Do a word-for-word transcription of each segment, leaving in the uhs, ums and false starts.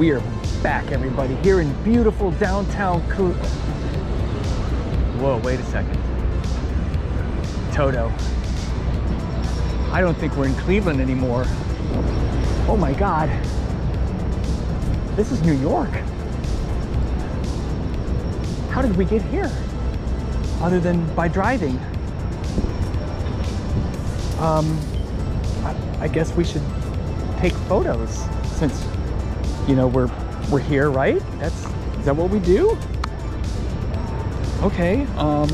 we are back, everybody, here in beautiful downtown Cle- Whoa, wait a second. Toto. I don't think we're in Cleveland anymore. Oh my God. This is New York. How did we get here? Other than by driving. Um, I, I guess we should take photos since, you know, we're we're here, right? That's is that what we do? Okay. Um.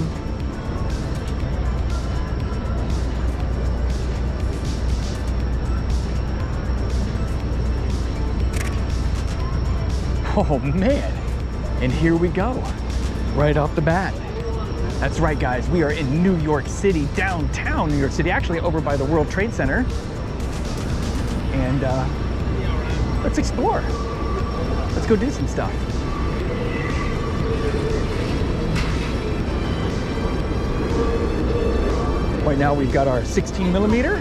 Oh man! And here we go, right off the bat. That's right, guys. We are in New York City, downtown New York City, actually over by the World Trade Center. And uh, let's explore. Let's go do some stuff. Right now we've got our sixteen millimeter.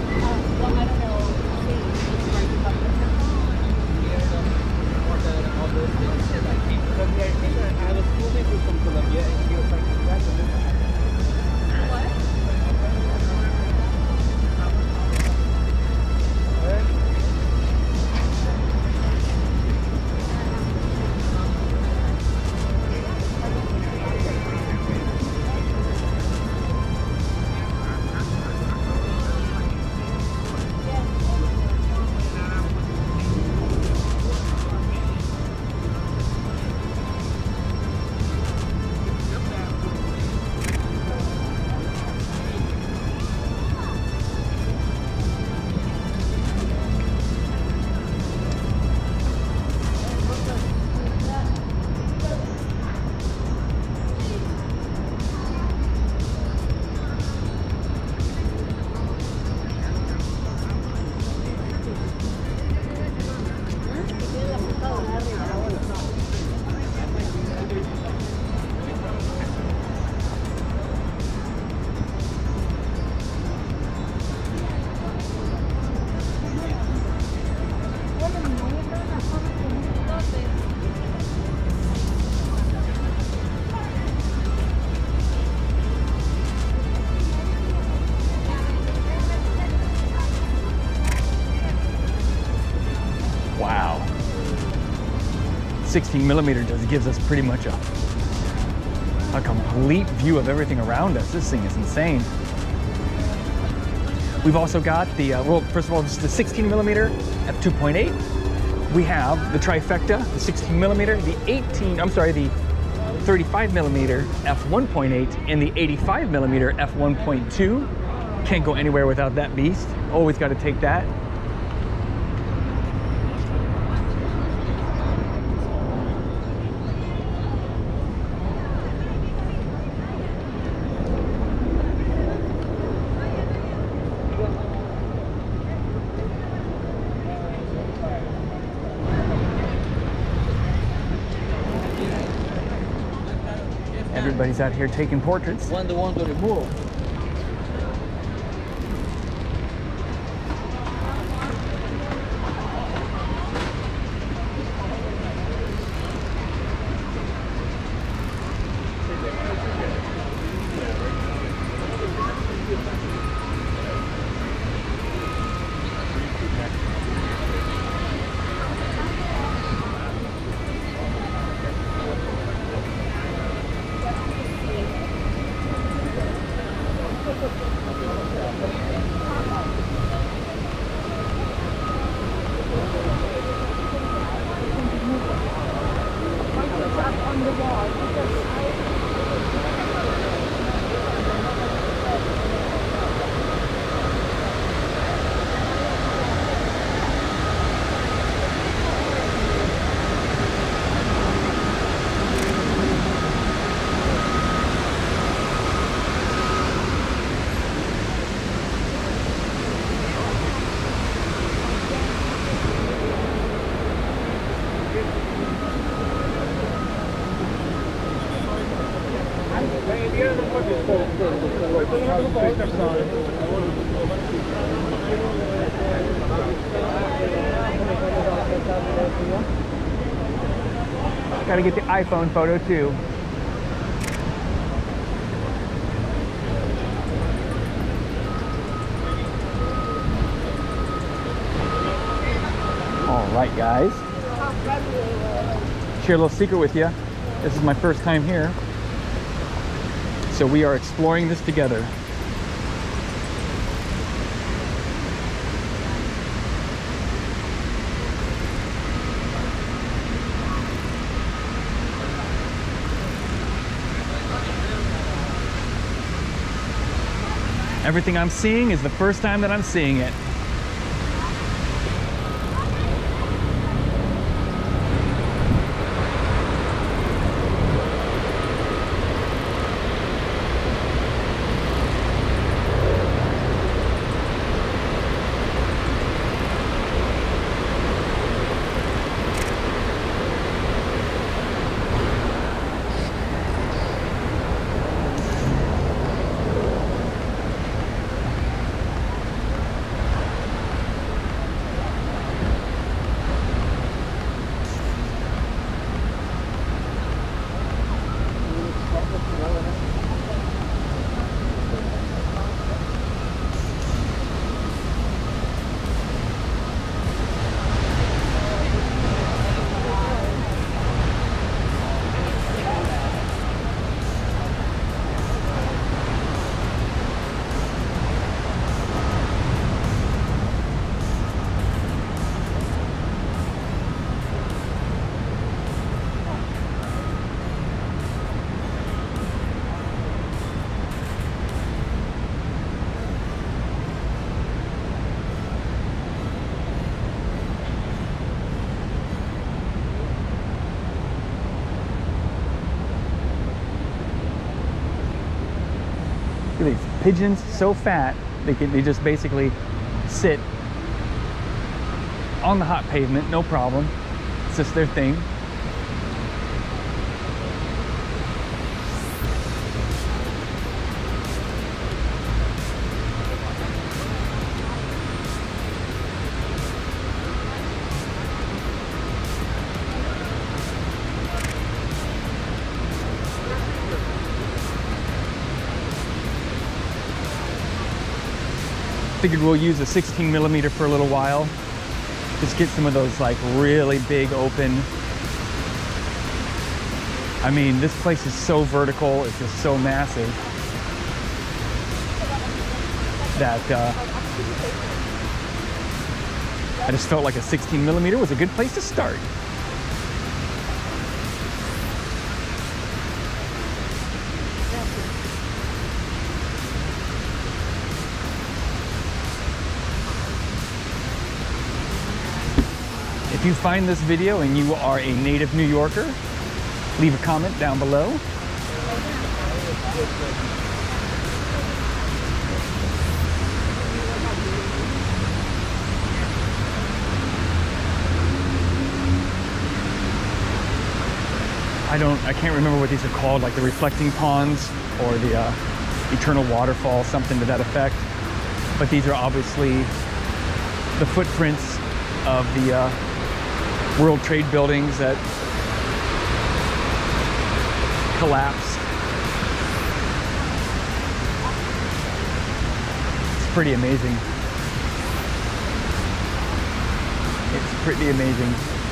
sixteen millimeter just gives us pretty much a, a complete view of everything around us. This thing is insane. We've also got the, uh, well, first of all, just the sixteen millimeter f two point eight. We have the trifecta, the sixteen millimeter, the eighteen, I'm sorry, the thirty-five millimeter f one point eight, and the eighty-five millimeter f one point two. Can't go anywhere without that beast. Always got to take that. Everybody's out here taking portraits. When the one to remove. Gotta get the iPhone photo too. All right, guys. Share a little secret with you. This is my first time here. So we are exploring this together. Everything I'm seeing is the first time that I'm seeing it. Look at these pigeons, so fat they can, they just basically sit on the hot pavement, no problem. It's just their thing. Figured we'll use a sixteen millimeter for a little while. Just get some of those like really big open. I mean, this place is so vertical, it's just so massive that uh, I just felt like a sixteen millimeter was a good place to start. If you find this video and you are a native New Yorker, leave a comment down below. I don't, I can't remember what these are called, like the reflecting ponds or the uh, eternal waterfall, something to that effect. But these are obviously the footprints of the uh, World Trade buildings that collapsed. It's pretty amazing. It's pretty amazing.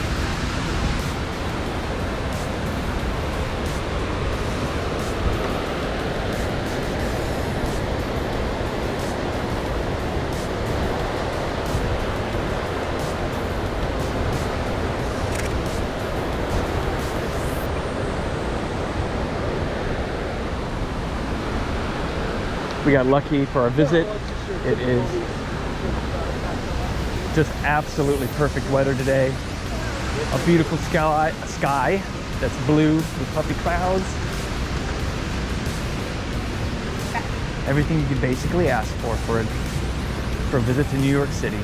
We got lucky for our visit. It is just absolutely perfect weather today. A beautiful sky, sky that's blue with puffy clouds. Everything you could basically ask for for a, for a visit to New York City.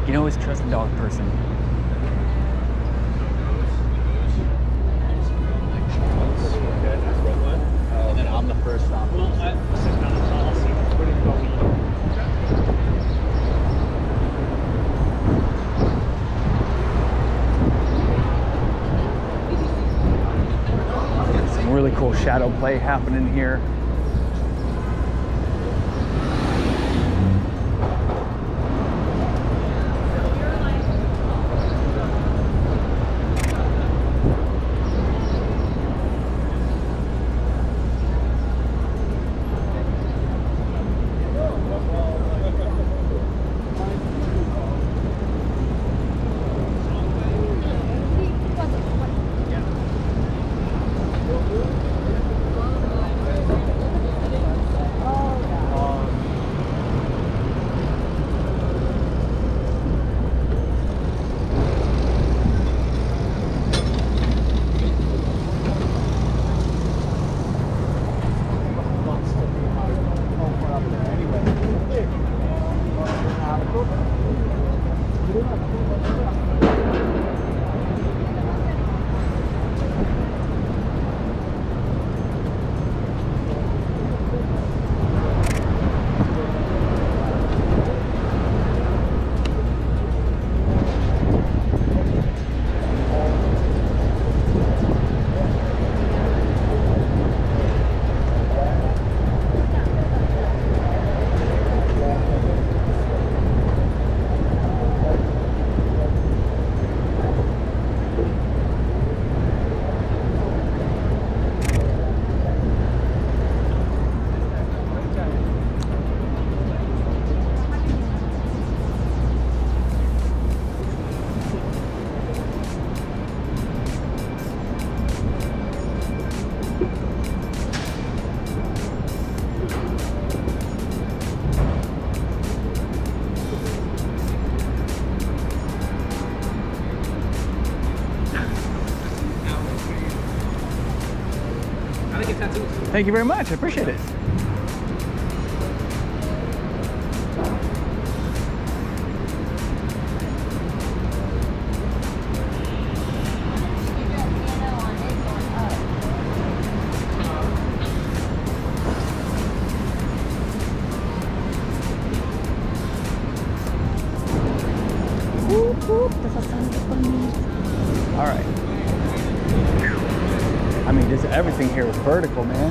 You can always trust a dog person. And then I'm the first stop. Some really cool shadow play happening here. Thank you very much. I appreciate it. All right. I mean, just everything here is vertical, man.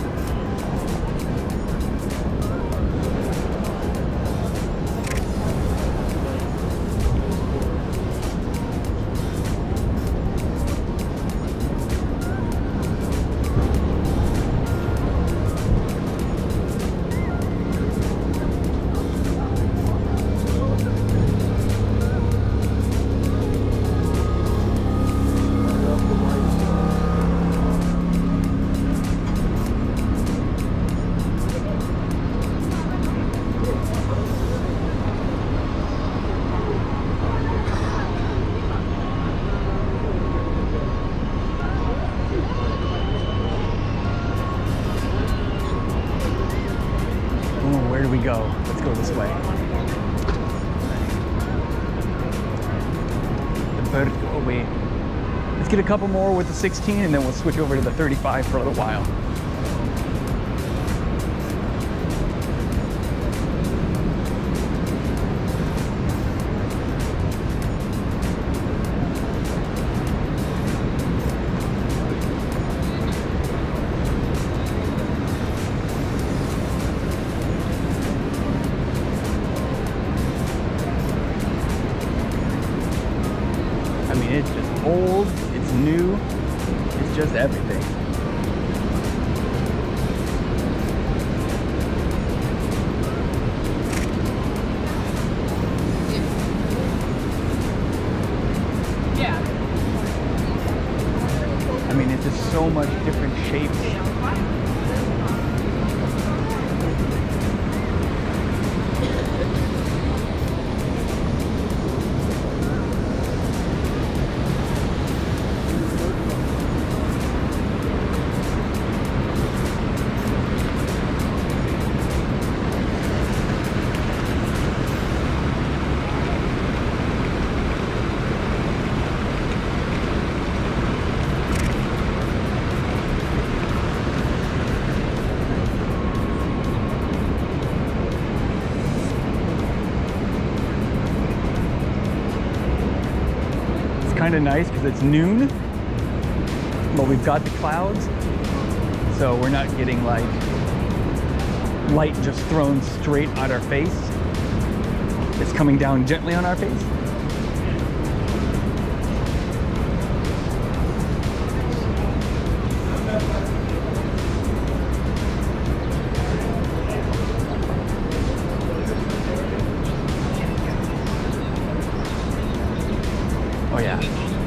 Where do we go? Let's go this way. The vertical way. Let's get a couple more with the sixteen and then we'll switch over to the thirty-five for a little while. It's just old, it's new, it's just everything. Yeah. I mean, it's just so much different shapes. kind of nice because it's noon, but we've got the clouds, so we're not getting like light just thrown straight at our face. It's coming down gently on our face. Oh yeah.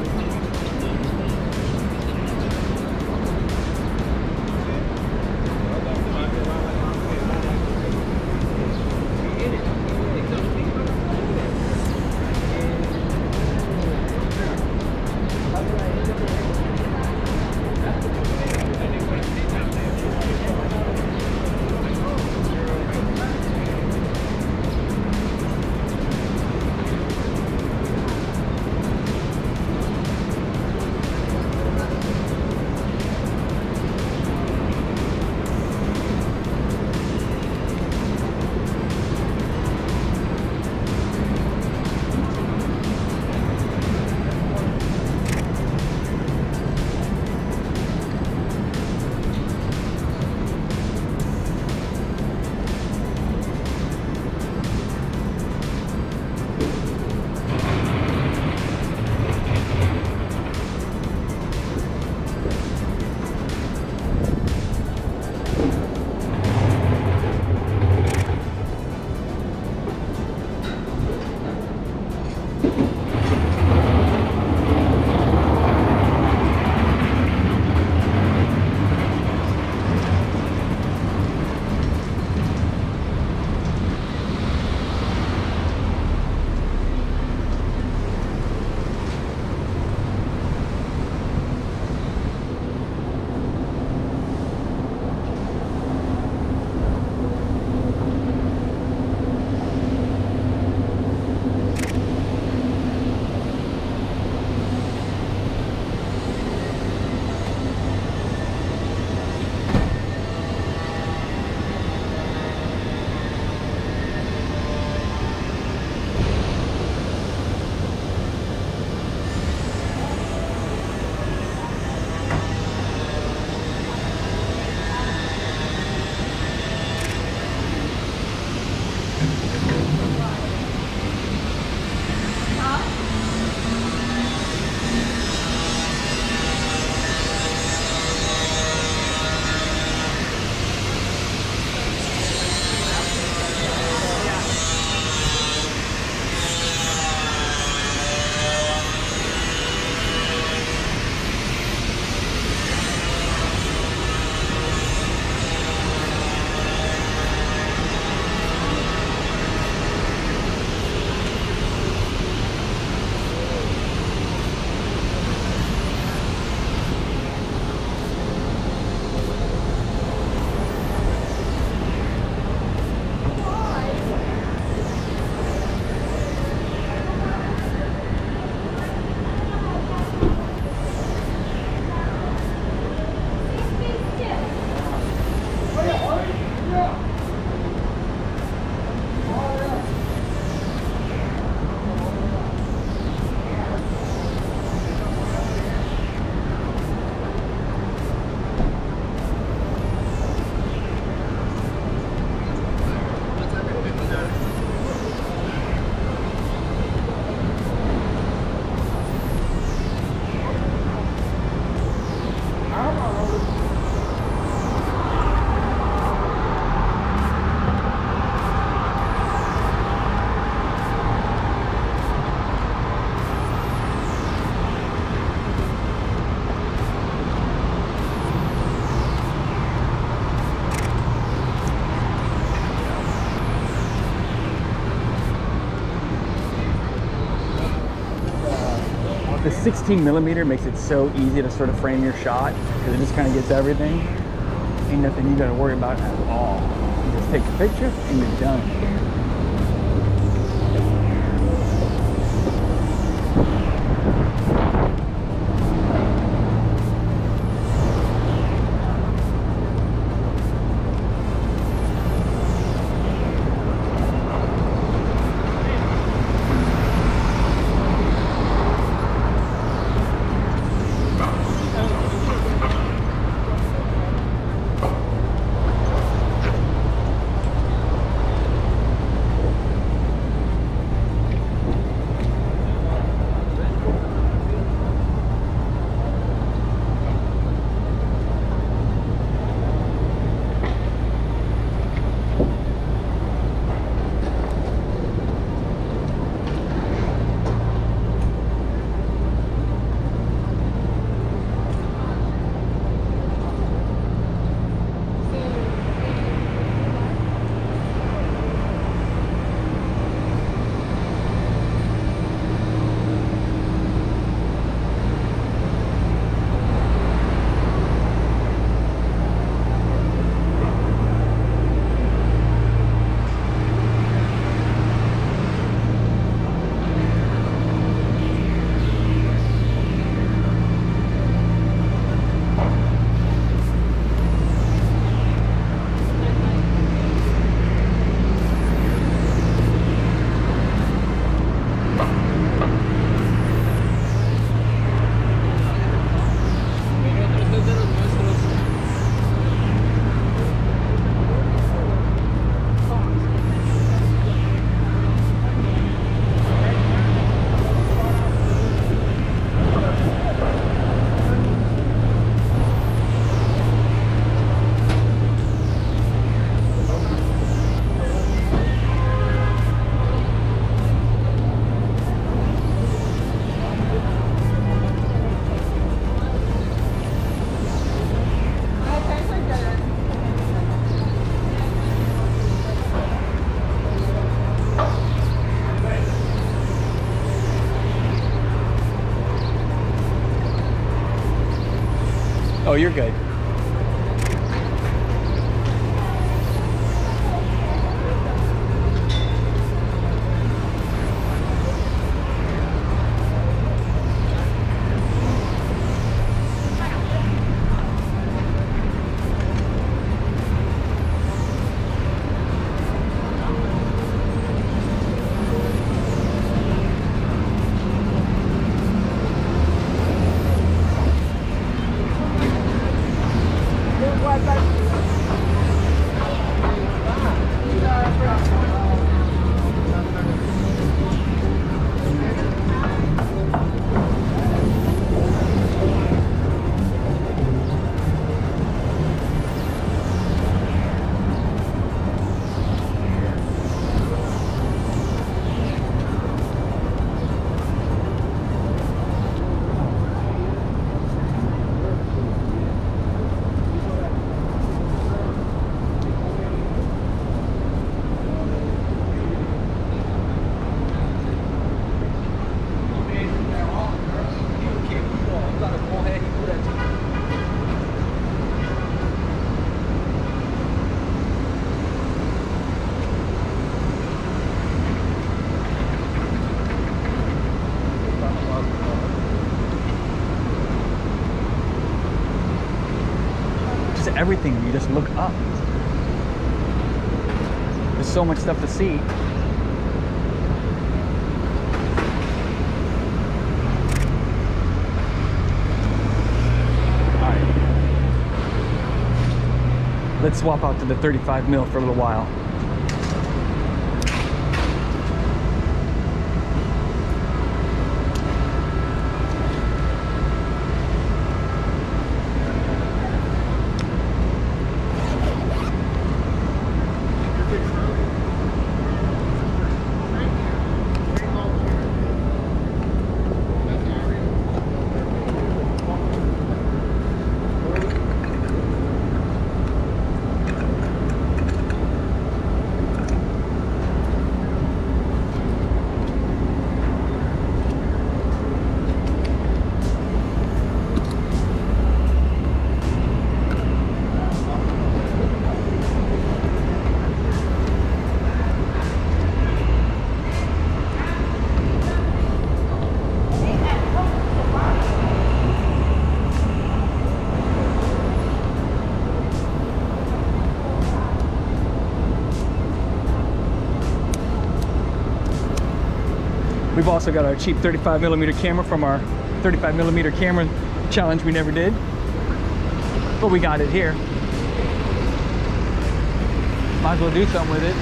The sixteen millimeter makes it so easy to sort of frame your shot because it just kind of gets everything. Ain't nothing you got to worry about at all. You just take a picture and you're done. Oh, you're good. Everything, you just look up. There's so much stuff to see. All right. Let's swap out to the thirty-five mil for a little while. We've also got our cheap thirty-five millimeter camera from our thirty-five millimeter camera challenge we never did, but we got it here. Might as well do something with it.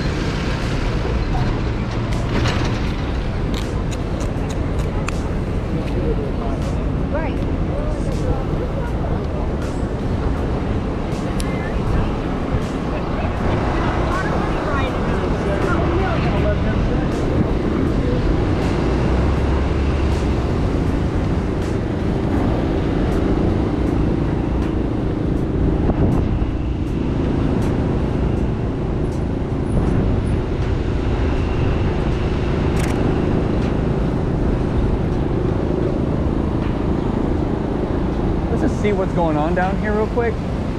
See what's going on down here real quick.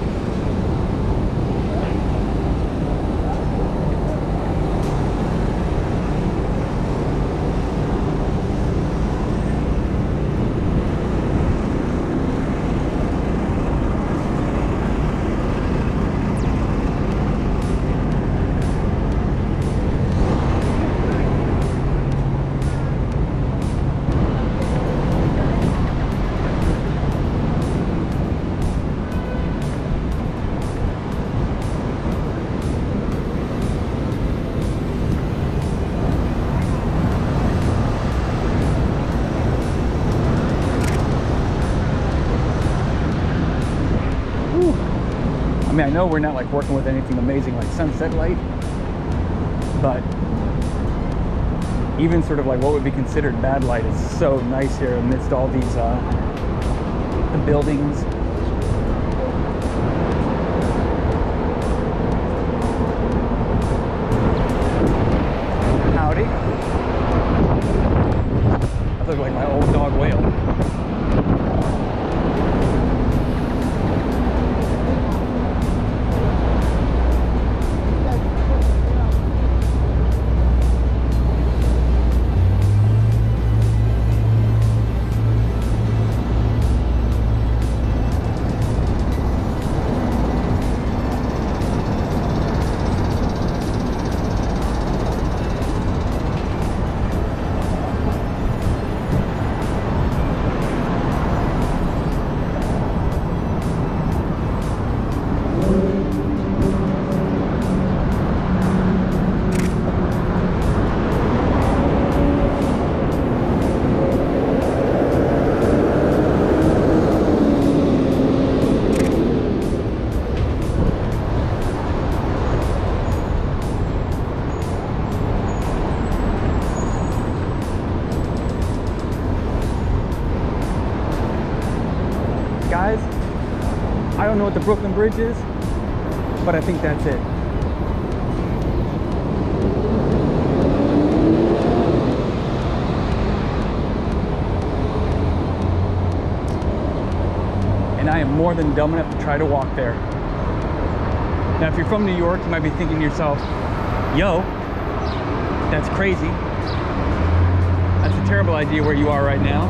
I mean, I know we're not like working with anything amazing like sunset light, but even sort of like what would be considered bad light is so nice here amidst all these uh, the buildings. Howdy. I look like my old dog Whale. don't know what the Brooklyn Bridge is, but I think that's it. And I am more than dumb enough to try to walk there. Now, if you're from New York, you might be thinking to yourself, yo, that's crazy. That's a terrible idea where you are right now.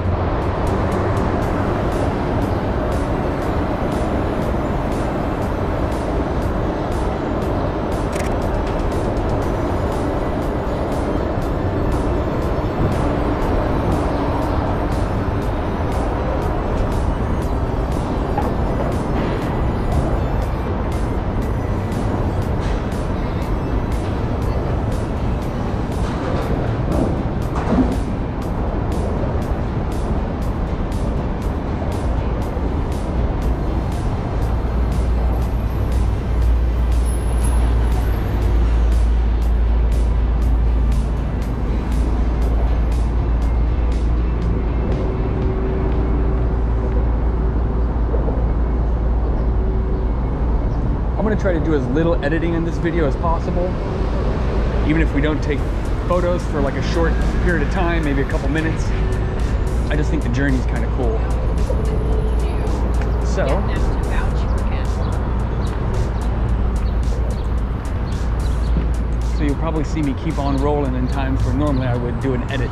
I'm going to try to do as little editing in this video as possible, even if we don't take photos for like a short period of time, maybe a couple minutes. I just think the journey's kind of cool. So, so you'll probably see me keep on rolling in times where normally I would do an edit.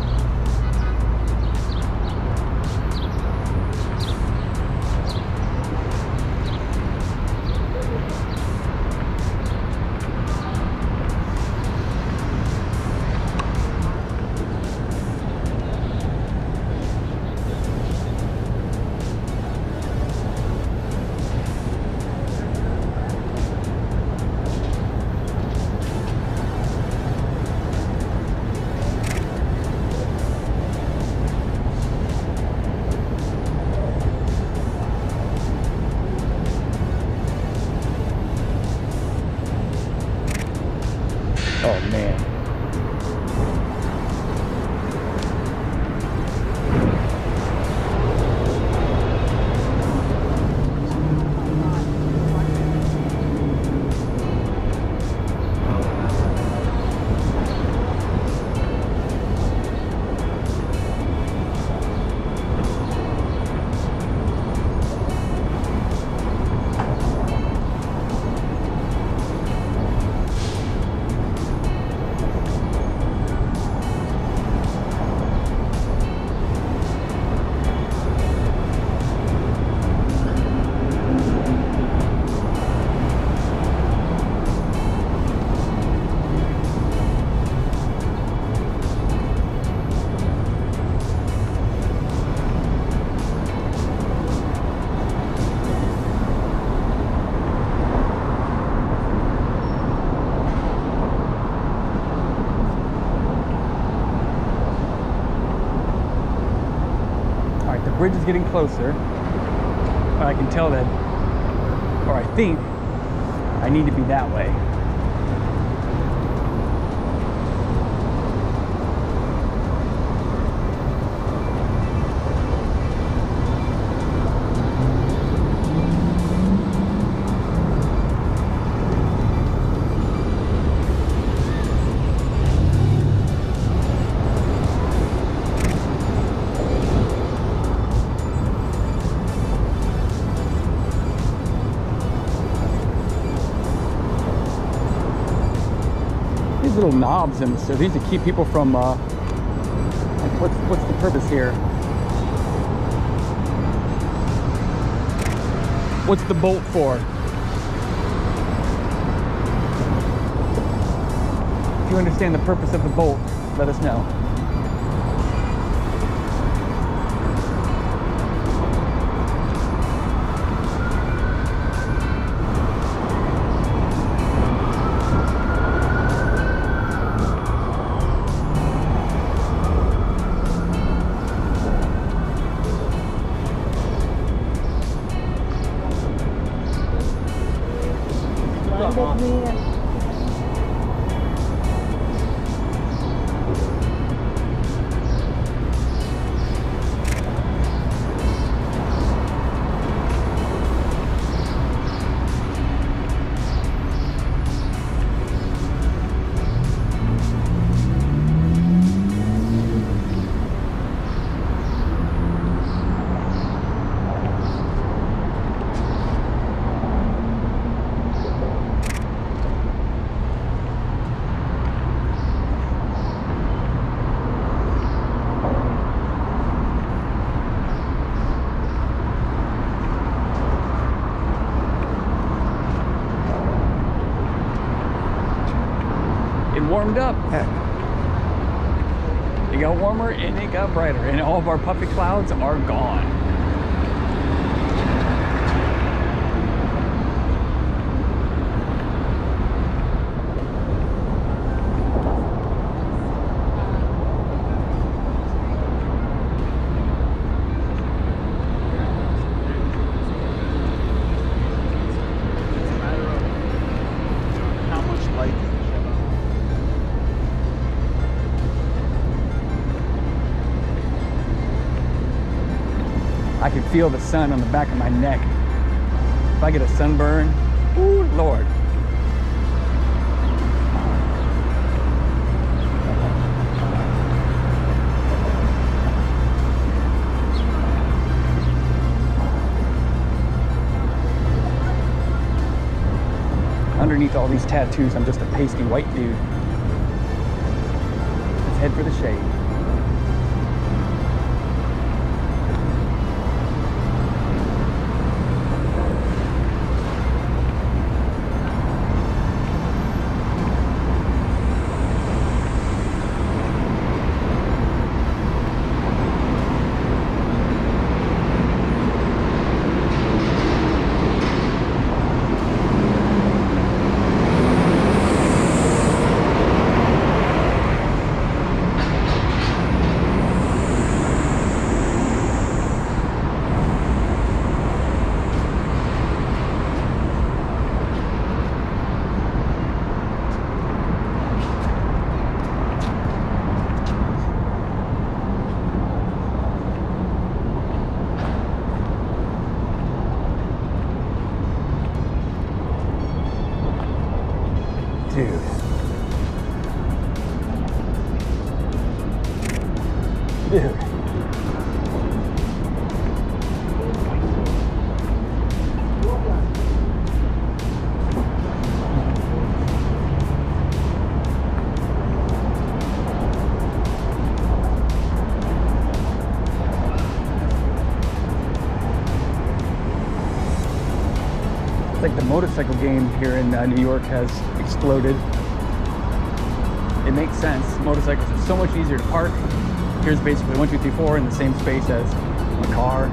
Oh man. The bridge is getting closer, but I can tell that, or I think, I need to be that way. Little knobs and so these to keep people from uh like what's what's the purpose here? What's the bolt for? If you understand the purpose of the bolt, let us know. warmed up. Yeah. It got warmer and it got brighter, and all of our puffy clouds are gone. I can feel the sun on the back of my neck. If I get a sunburn, ooh, Lord. Underneath all these tattoos, I'm just a pasty white dude. Let's head for the shade. Dude. Dude. It's like the motorcycle game here in uh, New York has exploded. It makes sense. Motorcycles are so much easier to park. Here's basically one, two, three, four in the same space as a car.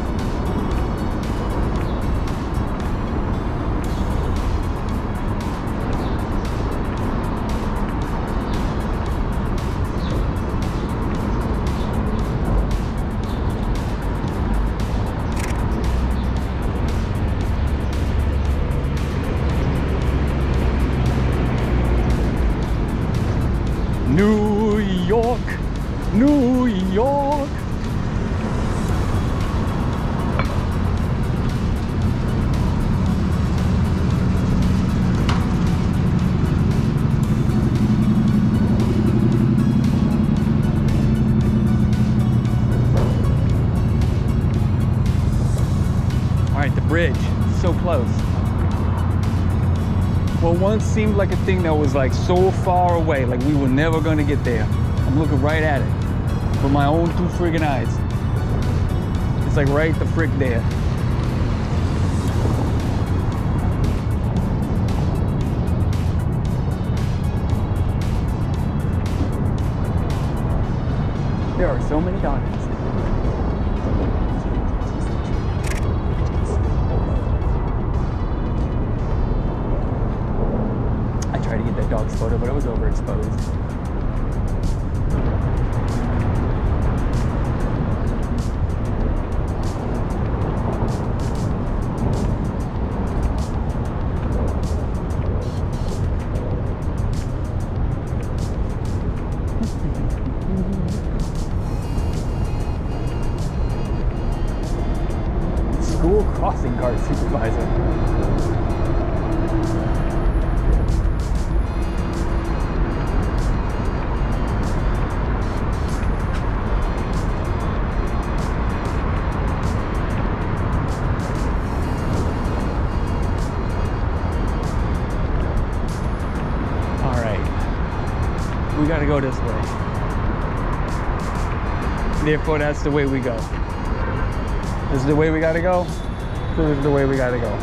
New York, New York. All right, the bridge, so close. What once seemed like a thing that was like so far away, like we were never gonna get there. I'm looking right at it with my own two friggin' eyes. It's like right the frick there. There are so many doggies. I tried to get that dog's photo, but it was overexposed. School crossing guard supervisor. We gotta go this way. Therefore, that's the way we go. This is the way we gotta go. This is the way we gotta go.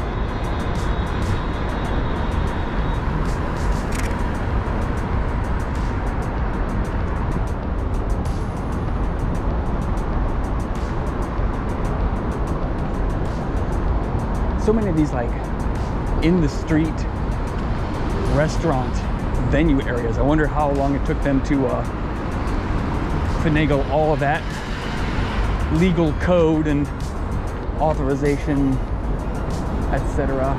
so many of these like in the street restaurant venue areas. I wonder how long it took them to uh, finagle all of that legal code and authorization, et cetera.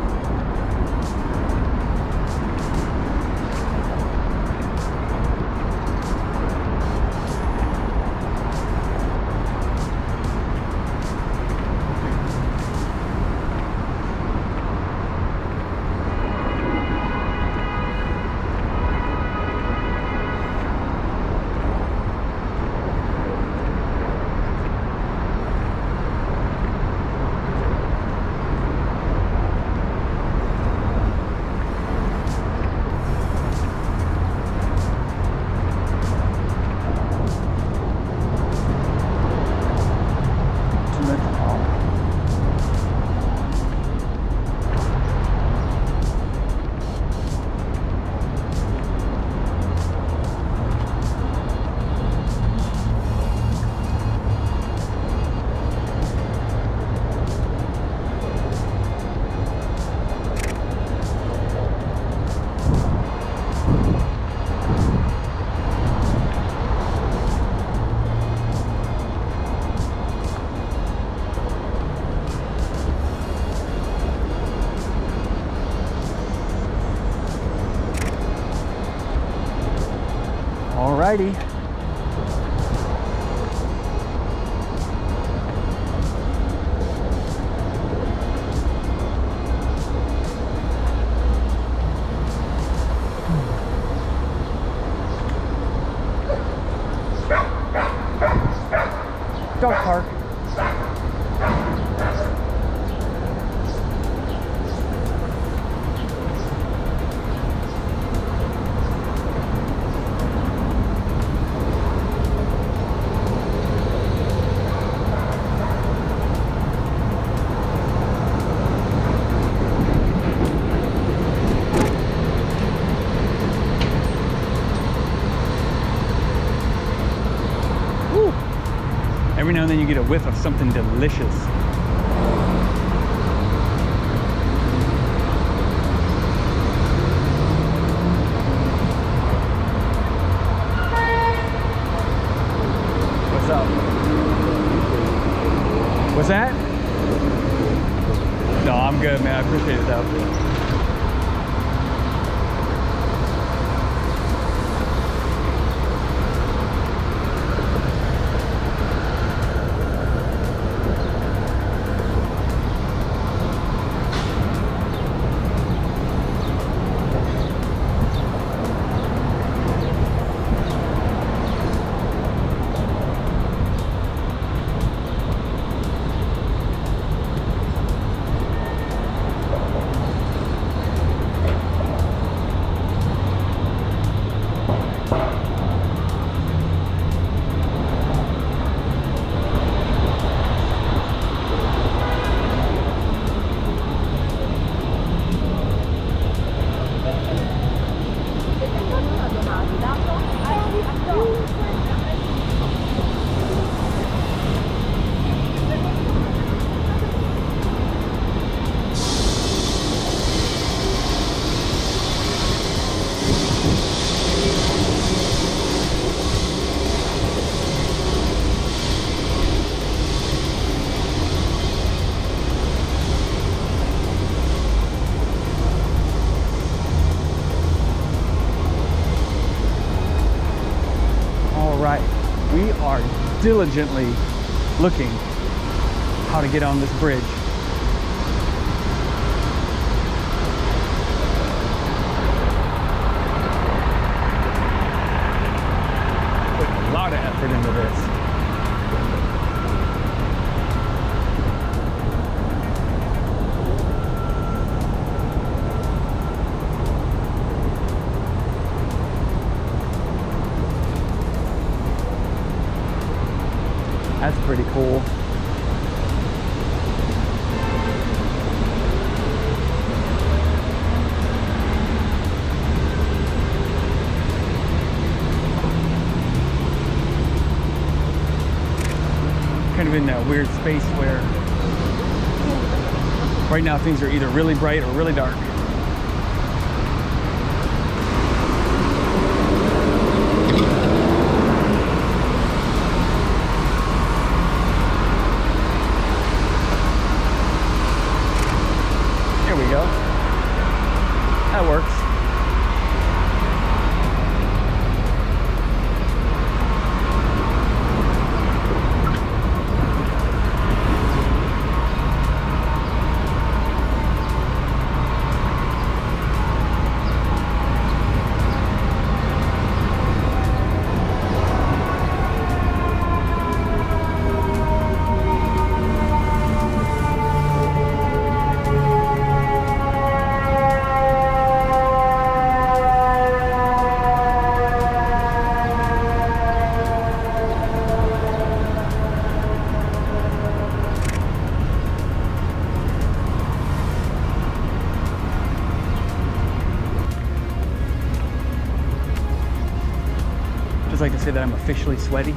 Alrighty. Dog park. Every now and then you get a whiff of something delicious. What's up? What's that? No, I'm good, man. I appreciate it though. We are diligently looking how to get on this bridge. Put a lot of effort into this. That's pretty cool. Kind of in that weird space where Right now things are either really bright or really dark. There we go. That works. Like to say that I'm officially sweaty.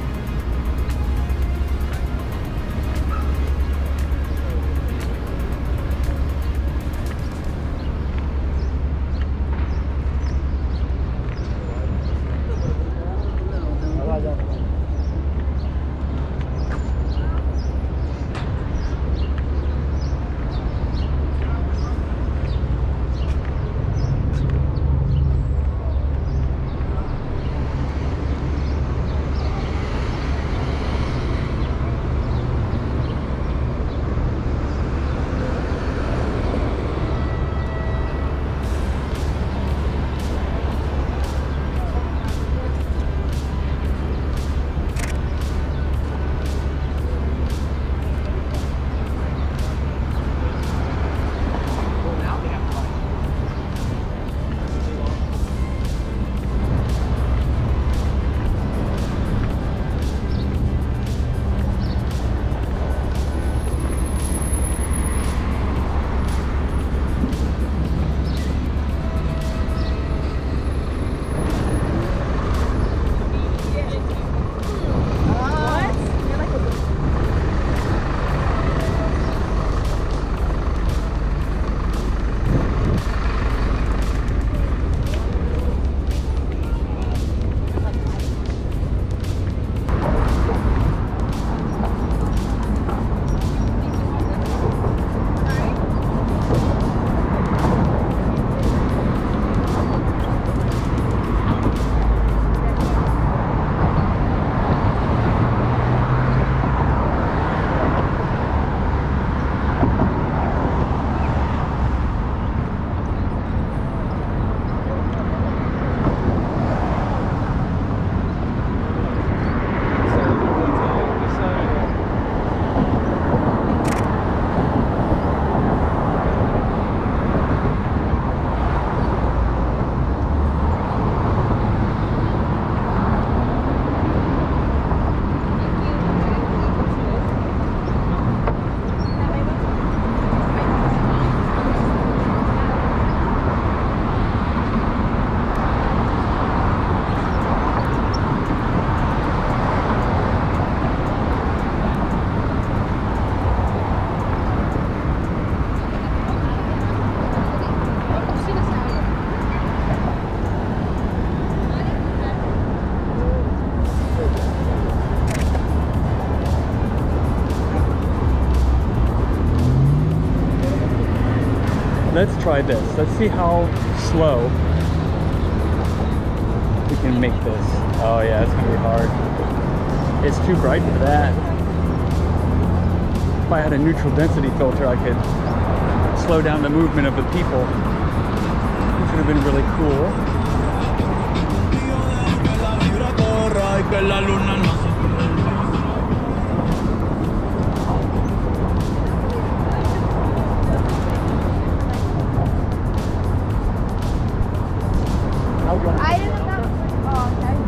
Let's try this. Let's see how slow we can make this. Oh yeah, it's gonna be hard. It's too bright for that. If I had a neutral density filter, I could slow down the movement of the people, which would have been really cool. I didn't know. Oh, okay.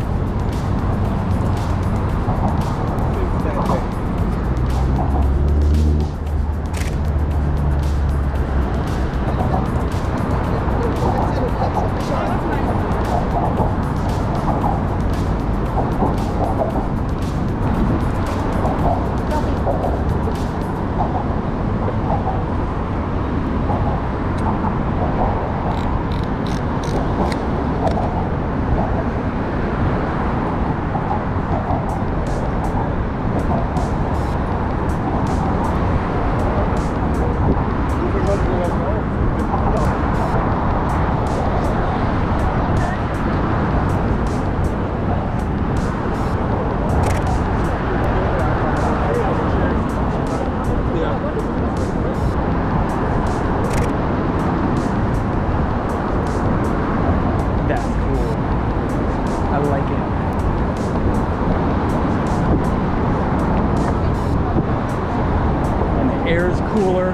cooler.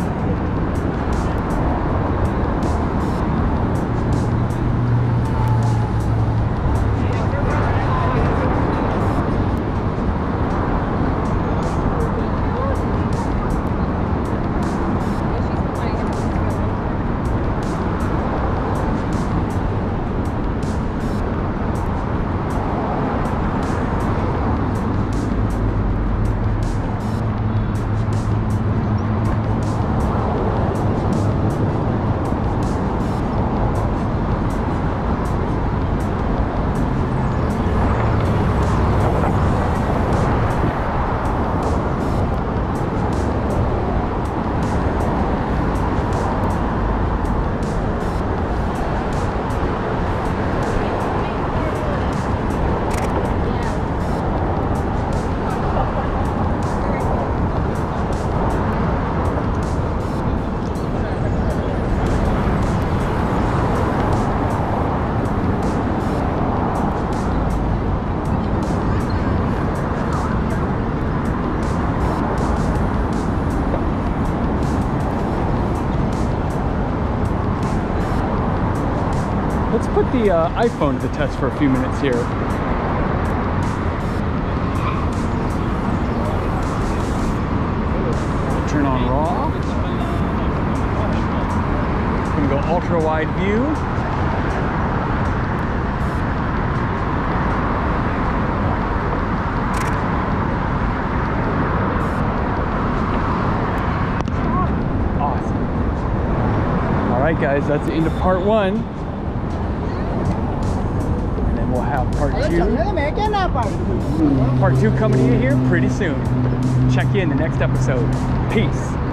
Let's put the uh, iPhone to the test for a few minutes here. Turn on RAW. I'm gonna go ultra wide view. Awesome. All right, guys, that's the end of part one. We'll have part two. Part two coming to you here pretty soon. Check in the next episode. Peace.